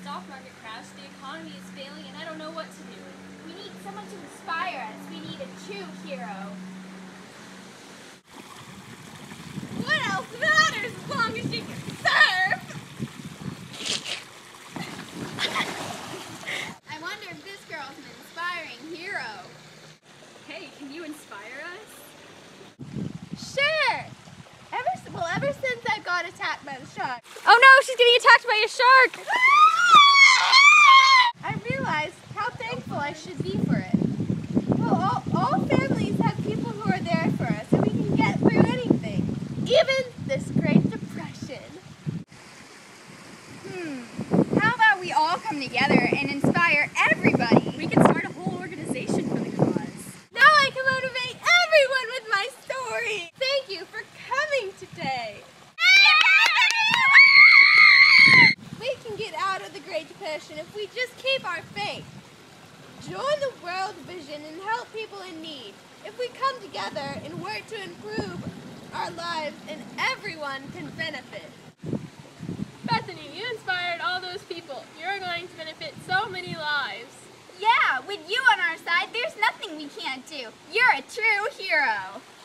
stock market crash, the economy is failing, and I don't know what to do. We need someone to inspire us. We need a true hero. What else matters as long as you can surf? I wonder if this girl's an inspiring hero. Hey, can you inspire us? Sure! Ever since I got attacked by the shark, Oh no, she's getting attacked by a shark! I realized how thankful I should be for it. Well, all families have people who are there for us, and we can get through anything, even this Great Depression. How about we all come together and inspire everybody? We can start a whole organization for the cause. Now I can motivate everyone with my story. Thank you for coming today. We can get out of the Great Depression if we just keep our faith. Join the World Vision and help people in need. If we come together and work to improve our lives, and everyone can benefit. Bethany, you inspired all those people. You're going to benefit so many lives. Yeah, with you on our side, there's nothing we can't do. You're a true hero.